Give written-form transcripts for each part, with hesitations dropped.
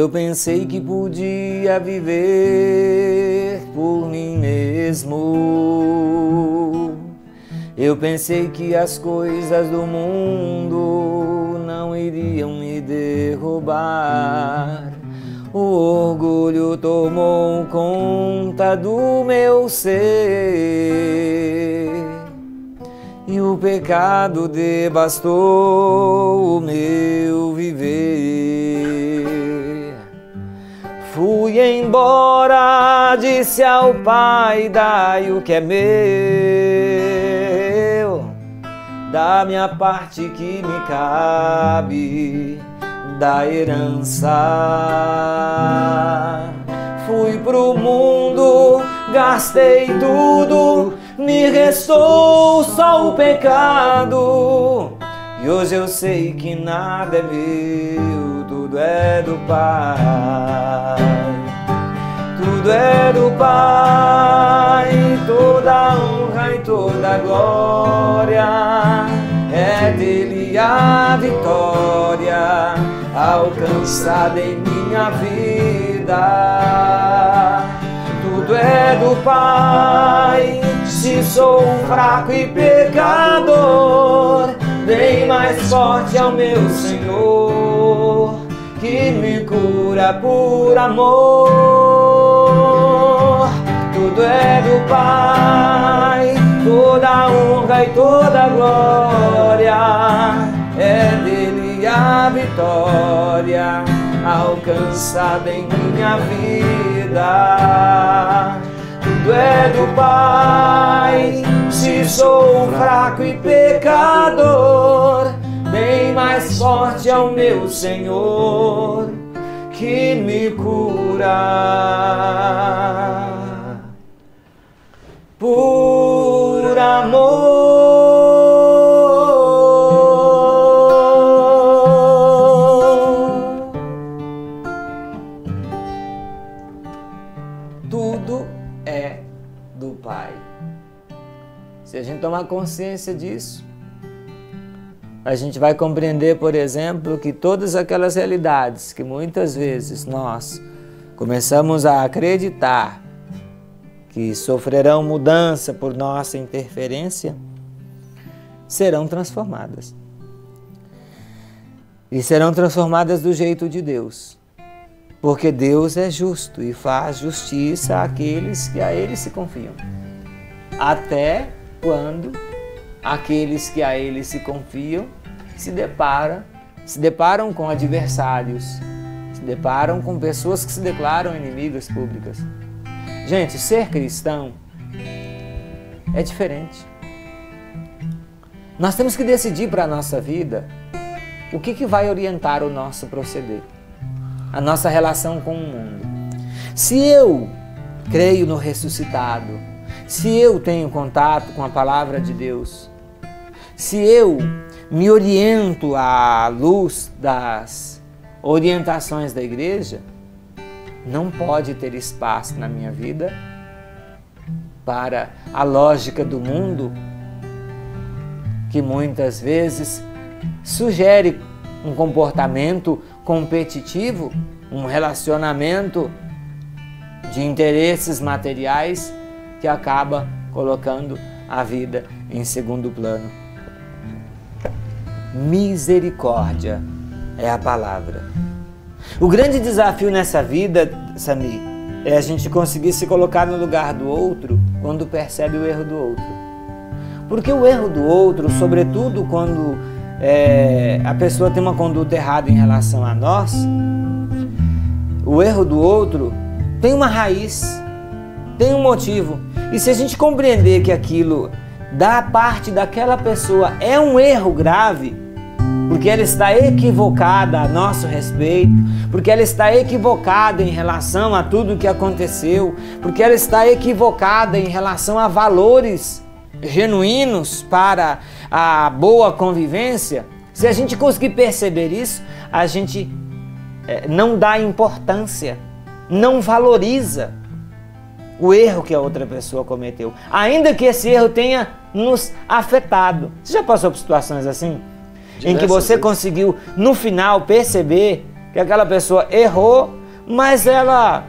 Eu pensei que podia viver por mim mesmo. Eu pensei que as coisas do mundo não iriam me derrubar. O orgulho tomou conta do meu ser e o pecado devastou o meu viver. Fui embora, disse ao Pai, dai o que é meu, da minha parte que me cabe, da herança. Fui pro mundo, gastei tudo, me restou só o pecado. E hoje eu sei que nada é meu, tudo é do Pai. Tudo é do Pai, toda honra e toda glória. É dele a vitória alcançada em minha vida. Tudo é do Pai. Se sou fraco e pecador, bem mais forte é o meu Senhor, que me cura por amor. Tudo é do Pai, toda honra e toda glória. É dele a vitória alcançada em minha vida. Tudo é do Pai. Se sou fraco e pecador, bem mais forte é o meu Senhor, que me cura por amor. Tudo é do Pai. Se a gente tomar consciência disso, a gente vai compreender, por exemplo, que todas aquelas realidades que muitas vezes nós começamos a acreditar que sofrerão mudança por nossa interferência, serão transformadas. E serão transformadas do jeito de Deus. Porque Deus é justo e faz justiça àqueles que a Ele se confiam. Até quando aqueles que a Ele se confiam se deparam com adversários, se deparam com pessoas que se declaram inimigas públicas. Gente, ser cristão é diferente. Nós temos que decidir para a nossa vida o que vai orientar o nosso proceder, a nossa relação com o mundo. Se eu creio no ressuscitado, se eu tenho contato com a palavra de Deus, se eu me oriento à luz das orientações da igreja, não pode ter espaço na minha vida para a lógica do mundo, que muitas vezes sugere um comportamento competitivo, um relacionamento de interesses materiais que acaba colocando a vida em segundo plano. Misericórdia é a palavra. O grande desafio nessa vida, Samir, é a gente conseguir se colocar no lugar do outro quando percebe o erro do outro. Porque o erro do outro, sobretudo quando a pessoa tem uma conduta errada em relação a nós, o erro do outro tem uma raiz, tem um motivo. E se a gente compreender que aquilo da parte daquela pessoa é um erro grave, porque ela está equivocada a nosso respeito, porque ela está equivocada em relação a tudo o que aconteceu, porque ela está equivocada em relação a valores genuínos para a boa convivência, se a gente conseguir perceber isso, a gente não dá importância, não valoriza o erro que a outra pessoa cometeu, ainda que esse erro tenha nos afetado. Você já passou por situações assim? Em que você conseguiu, no final, perceber que aquela pessoa errou, mas ela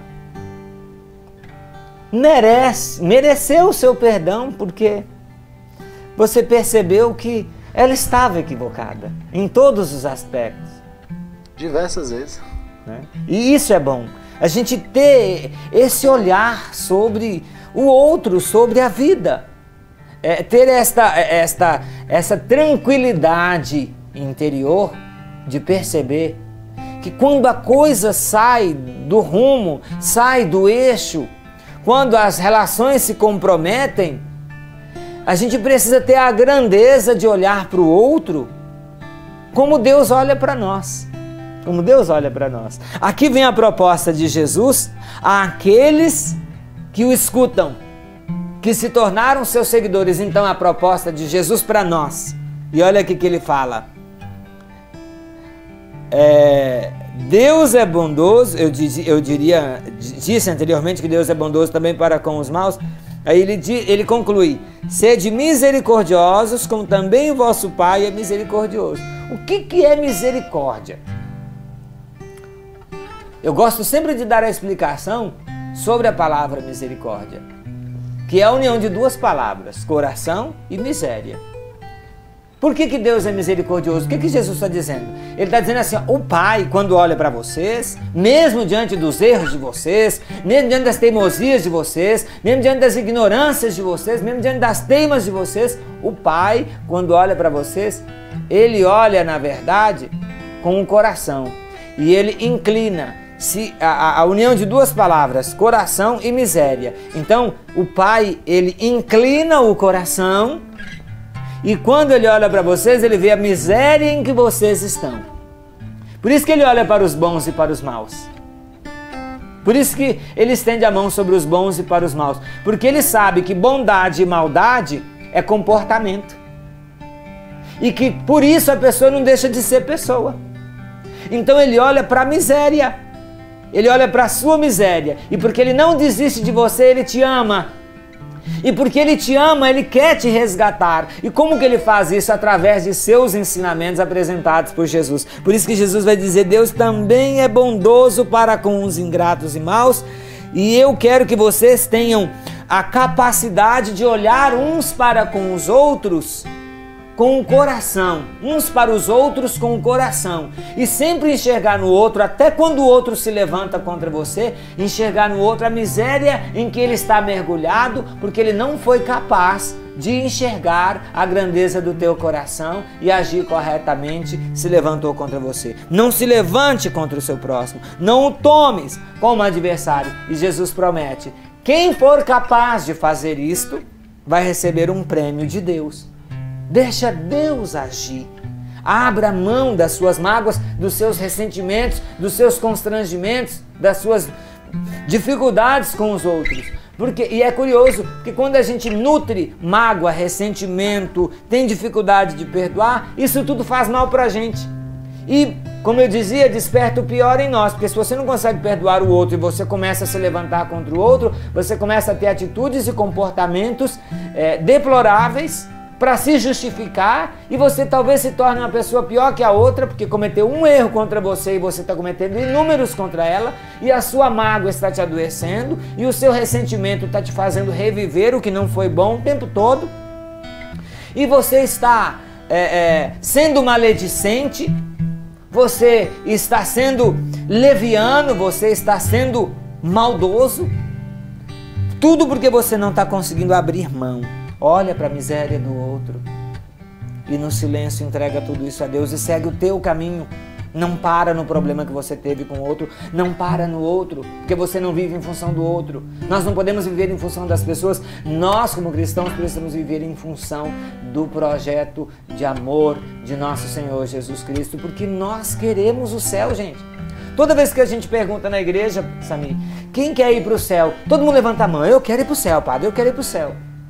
mereceu o seu perdão, porque você percebeu que ela estava equivocada em todos os aspectos. Diversas vezes. Né? E isso é bom. A gente ter esse olhar sobre o outro, sobre a vida. Ter essa tranquilidade interior de perceber que quando a coisa sai do rumo, sai do eixo, quando as relações se comprometem, a gente precisa ter a grandeza de olhar para o outro como Deus olha para nós. Como Deus olha para nós. Aqui vem a proposta de Jesus àqueles que o escutam, que se tornaram seus seguidores. Então a proposta de Jesus para nós. E olha aqui que ele fala. Deus é bondoso, eu disse anteriormente que Deus é bondoso também para com os maus. Aí ele conclui: sede misericordiosos, como também o vosso Pai é misericordioso. O que é misericórdia? Eu gosto sempre de dar a explicação sobre a palavra misericórdia, que é a união de duas palavras, coração e miséria. Por que Deus é misericordioso? O que Jesus está dizendo? Ele está dizendo assim, o Pai, quando olha para vocês, mesmo diante dos erros de vocês, mesmo diante das teimosias de vocês, mesmo diante das ignorâncias de vocês, mesmo diante das teimas de vocês, o Pai, quando olha para vocês, ele olha, na verdade, com o coração. E ele inclina a união de duas palavras, coração e miséria. Então, o Pai, ele inclina o coração. E quando ele olha para vocês, ele vê a miséria em que vocês estão. Por isso que ele olha para os bons e para os maus. Por isso que ele estende a mão sobre os bons e para os maus. Porque ele sabe que bondade e maldade é comportamento. E que por isso a pessoa não deixa de ser pessoa. Então ele olha para a miséria. Ele olha para a sua miséria. E porque ele não desiste de você, ele te ama. E porque ele te ama, ele quer te resgatar. E como que ele faz isso? Através de seus ensinamentos apresentados por Jesus. Por isso que Jesus vai dizer, Deus também é bondoso para com os ingratos e maus. E eu quero que vocês tenham a capacidade de olhar uns para com os outros com o coração, uns para os outros com o coração, e sempre enxergar no outro, até quando o outro se levanta contra você, enxergar no outro a miséria em que ele está mergulhado, porque ele não foi capaz de enxergar a grandeza do teu coração e agir corretamente, se levantou contra você. Não se levante contra o seu próximo, não o tomes como adversário, e Jesus promete, quem for capaz de fazer isto, vai receber um prêmio de Deus. Deixa Deus agir. Abra mão das suas mágoas, dos seus ressentimentos, dos seus constrangimentos, das suas dificuldades com os outros. E é curioso, porque quando a gente nutre mágoa, ressentimento, tem dificuldade de perdoar, isso tudo faz mal pra gente. E, como eu dizia, desperta o pior em nós, porque se você não consegue perdoar o outro e você começa a se levantar contra o outro, você começa a ter atitudes e comportamentos deploráveis, para se justificar, e você talvez se torne uma pessoa pior que a outra, porque cometeu um erro contra você e você está cometendo inúmeros contra ela, e a sua mágoa está te adoecendo, e o seu ressentimento está te fazendo reviver o que não foi bom o tempo todo, e você está sendo maledicente, você está sendo leviano, você está sendo maldoso, tudo porque você não está conseguindo abrir mão. Olha para a miséria do outro e no silêncio entrega tudo isso a Deus e segue o teu caminho. Não para no problema que você teve com o outro, não para no outro, porque você não vive em função do outro. Nós não podemos viver em função das pessoas. Nós, como cristãos, precisamos viver em função do projeto de amor de nosso Senhor Jesus Cristo, porque nós queremos o céu, gente. Toda vez que a gente pergunta na igreja, Samir, quem quer ir para o céu? Todo mundo levanta a mão, eu quero ir para o céu, padre, eu quero ir para o céu.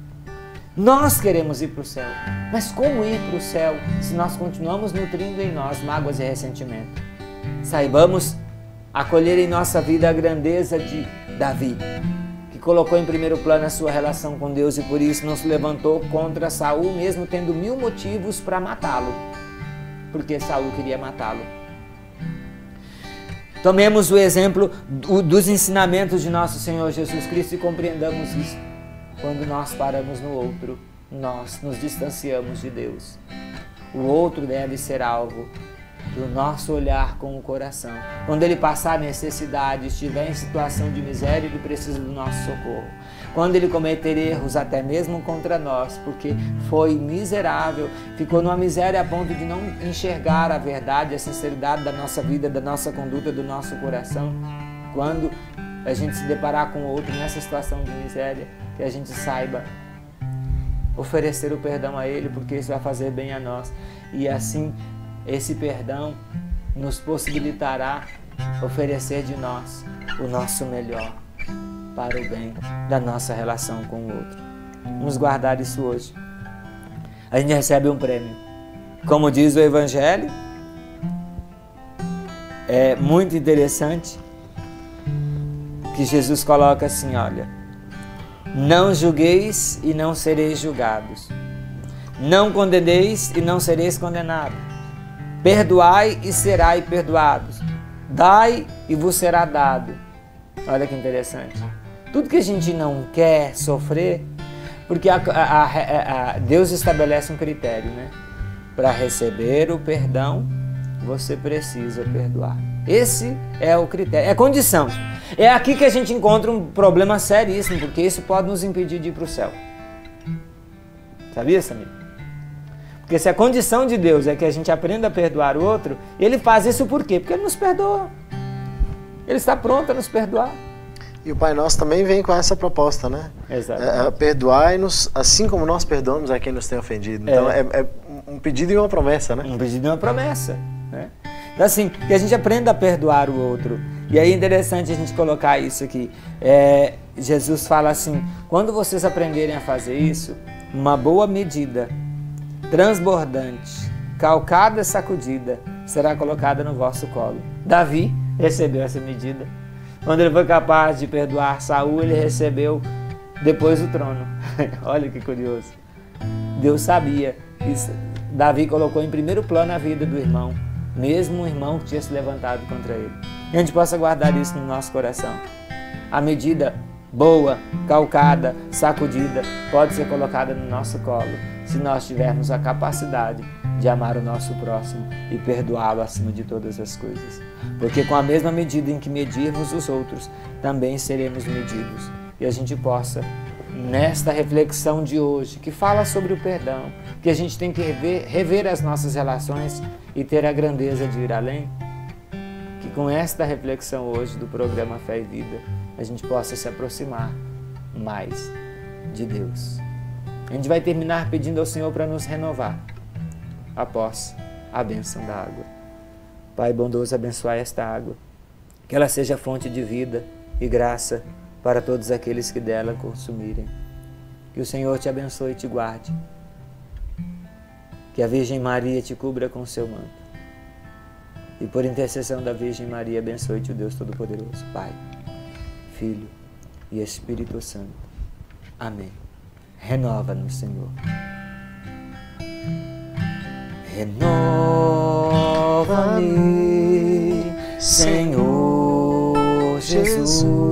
Nós queremos ir para o céu, mas como ir para o céu se nós continuamos nutrindo em nós mágoas e ressentimento? Saibamos acolher em nossa vida a grandeza de Davi, que colocou em primeiro plano a sua relação com Deus e por isso não se levantou contra Saul, mesmo tendo 1000 motivos para matá-lo, porque Saul queria matá-lo. Tomemos o exemplo dos ensinamentos de nosso Senhor Jesus Cristo e compreendamos isso. Quando nós paramos no outro, nós nos distanciamos de Deus. O outro deve ser alvo do nosso olhar com o coração. Quando ele passar necessidade, estiver em situação de miséria, ele precisa do nosso socorro. Quando ele cometer erros, até mesmo contra nós, porque foi miserável, ficou numa miséria a ponto de não enxergar a verdade, a sinceridade da nossa vida, da nossa conduta, do nosso coração. Quando a gente se deparar com o outro nessa situação de miséria, que a gente saiba oferecer o perdão a ele, porque isso vai fazer bem a nós. E assim, esse perdão nos possibilitará oferecer de nós o nosso melhor para o bem da nossa relação com o outro. Vamos guardar isso hoje. A gente recebe um prêmio. Como diz o Evangelho, é muito interessante que Jesus coloca assim, olha: não julgueis e não sereis julgados. Não condeneis e não sereis condenados. Perdoai e serai perdoados. Dai e vos será dado. Olha que interessante. Tudo que a gente não quer sofrer, porque Deus estabelece um critério, né? Para receber o perdão, você precisa perdoar. Esse é o critério, é a condição. É aqui que a gente encontra um problema seríssimo, porque isso pode nos impedir de ir para o céu. Sabia, Samir? Porque se a condição de Deus é que a gente aprenda a perdoar o outro, Ele faz isso por quê? Porque Ele nos perdoa. Ele está pronto a nos perdoar. E o Pai Nosso também vem com essa proposta, né? Exato. Perdoai-nos assim como nós perdoamos a quem nos tem ofendido. Então é um pedido e uma promessa, né? Um pedido e uma promessa, né? Então assim, que a gente aprenda a perdoar o outro. E aí é interessante a gente colocar isso aqui. Jesus fala assim, quando vocês aprenderem a fazer isso, uma boa medida, transbordante, calcada, sacudida, será colocada no vosso colo. Davi recebeu essa medida. Quando ele foi capaz de perdoar Saul, ele recebeu depois o trono. Olha que curioso. Deus sabia que Davi colocou em primeiro plano a vida do irmão, mesmo o irmão que tinha se levantado contra ele. E a gente possa guardar isso no nosso coração. A medida boa, calcada, sacudida, pode ser colocada no nosso colo, se nós tivermos a capacidade de amar o nosso próximo e perdoá-lo acima de todas as coisas. Porque com a mesma medida em que medirmos os outros, também seremos medidos. E a gente possa, nesta reflexão de hoje, que fala sobre o perdão, que a gente tem que rever as nossas relações e ter a grandeza de ir além, que com esta reflexão hoje do programa Fé e Vida, a gente possa se aproximar mais de Deus. A gente vai terminar pedindo ao Senhor para nos renovar após a bênção da água. Pai bondoso, abençoai esta água, que ela seja fonte de vida e graça para todos aqueles que dela consumirem. Que o Senhor te abençoe e te guarde. Que a Virgem Maria te cubra com o seu manto. E por intercessão da Virgem Maria, abençoe-te o Deus Todo-Poderoso, Pai, Filho e Espírito Santo. Amém. Renova-nos, Senhor. Renova-me, Senhor Jesus.